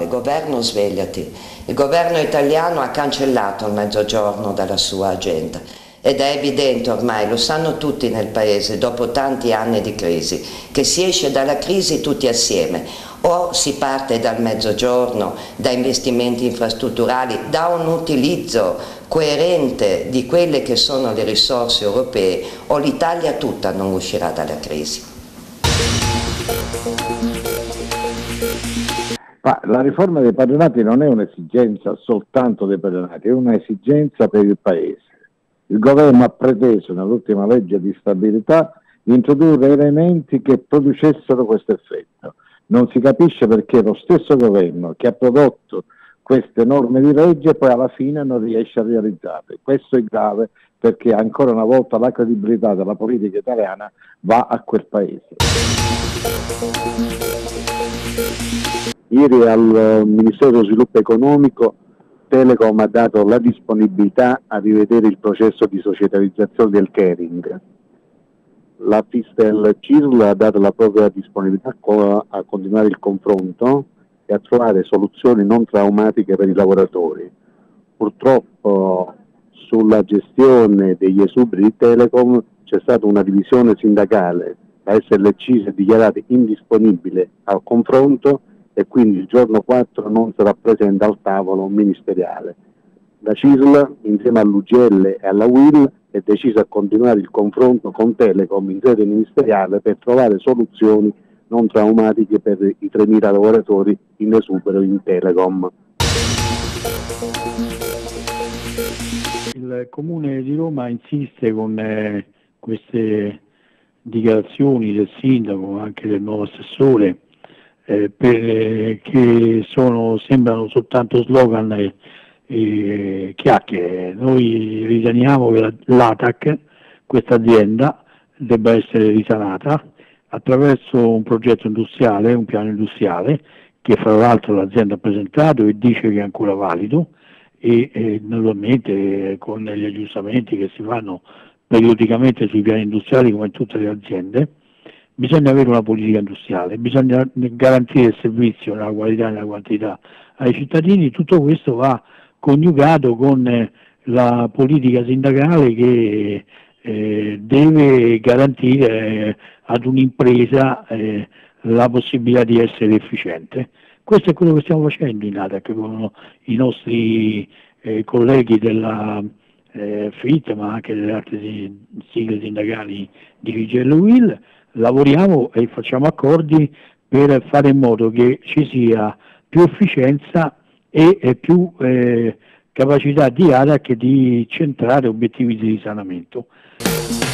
governo svegliati. Il governo italiano ha cancellato il mezzogiorno dalla sua agenda. Ed è evidente ormai, lo sanno tutti nel paese, dopo tanti anni di crisi, che si esce dalla crisi tutti assieme. O si parte dal mezzogiorno, da investimenti infrastrutturali, da un utilizzo coerente di quelle che sono le risorse europee, o l'Italia tutta non uscirà dalla crisi. Ma la riforma dei patronati non è un'esigenza soltanto dei patronati, è un'esigenza per il Paese. Il governo ha preteso nell'ultima legge di stabilità di introdurre elementi che producessero questo effetto. Non si capisce perché lo stesso governo che ha prodotto queste norme di legge poi alla fine non riesce a realizzarle. Questo è grave perché ancora una volta la credibilità della politica italiana va a quel Paese. Ieri al Ministero dello Sviluppo Economico Telecom ha dato la disponibilità a rivedere il processo di societarizzazione del catering. La Fistel CISL ha dato la propria disponibilità a continuare il confronto e a trovare soluzioni non traumatiche per i lavoratori. Purtroppo sulla gestione degli esuberi di Telecom c'è stata una divisione sindacale, la SLC si è dichiarata indisponibile al confronto e quindi il giorno 4 non sarà presente al tavolo ministeriale. La CISL, insieme all'UGL e alla UIL, è decisa a continuare il confronto con Telecom in sede ministeriale per trovare soluzioni non traumatiche per i 3.000 lavoratori in esubero in Telecom. Il Comune di Roma insiste con queste dichiarazioni del sindaco, anche del nuovo assessore, che sembrano soltanto slogan e chiacchiere. Noi riteniamo che l'ATAC, questa azienda, debba essere risanata attraverso un progetto industriale, un piano industriale che fra l'altro l'azienda ha presentato e dice che è ancora valido e naturalmente con gli aggiustamenti che si fanno periodicamente sui piani industriali come in tutte le aziende. Bisogna avere una politica industriale, bisogna garantire il servizio nella qualità e nella quantità ai cittadini. Tutto questo va coniugato con la politica sindacale che deve garantire ad un'impresa la possibilità di essere efficiente. Questo è quello che stiamo facendo in ATAC con i nostri colleghi della FIT, ma anche delle altre sigle sindacali di CGIL e UIL. Lavoriamo e facciamo accordi per fare in modo che ci sia più efficienza e più capacità di ATAC di centrare obiettivi di risanamento.